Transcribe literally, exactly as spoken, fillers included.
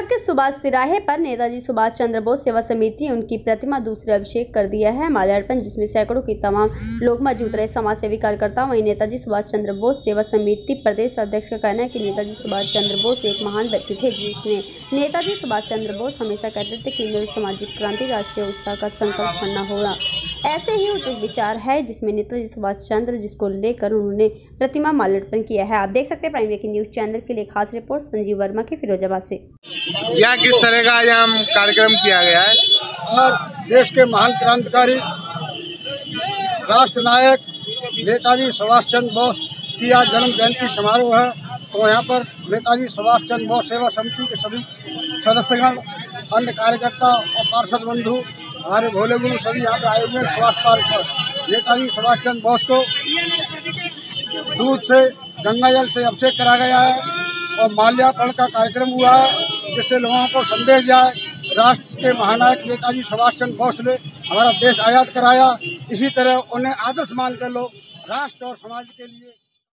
शहर के सुभाष तिराहे पर नेताजी सुभाष चंद्र बोस सेवा समिति उनकी प्रतिमा दूसरे अभिषेक कर दिया है माल्यार्पण, जिसमें सैकड़ों की तमाम लोग मौजूद रहे। समाज सेवी कार्यकर्ता वहीं नेताजी सुभाष चंद्र बोस सेवा समिति प्रदेश अध्यक्ष का कहना है कि नेताजी सुभाष चंद्र बोस एक महान व्यक्ति थे, जिसने नेताजी सुभाष चंद्र बोस हमेशा कहते थे कि मेरी सामाजिक क्रांति राष्ट्रीय उत्साह का संकल्प करना होगा। ऐसे ही उचित विचार है जिसमें नेताजी सुभाष चंद्र जिसको लेकर उन्होंने प्रतिमा माल्यार्पण किया है। आप देख सकते हैं प्राइम ब्रेकिंग न्यूज चैनल के लिए खास रिपोर्ट संजीव वर्मा की फिरोजाबाद से। यहाँ किस तरह का यहाँ कार्यक्रम किया गया है? और देश के महान क्रांतिकारी राष्ट्र नायक नेताजी सुभाष चंद्र बोस की आज जन्म जयंती समारोह है, तो यहाँ पर नेताजी सुभाष चंद्र बोस सेवा समिति के सभी सदस्यगण, अन्य कार्यकर्ता और पार्षद बंधु, हमारे भोले गुरु सभी यहाँ पर आए हुए हैं। सुभाष पार्क पर नेताजी सुभाष चंद्र बोस को दूध से, गंगा जल से अभिषेक करा गया है और माल्यार्पण का कार्यक्रम हुआ है, जिससे लोगों को संदेश जाए राष्ट्र के महानायक नेताजी सुभाष चंद्र बोस ने हमारा देश आज़ाद कराया। इसी तरह उन्हें आदर्श मानकर लोग राष्ट्र और समाज के लिए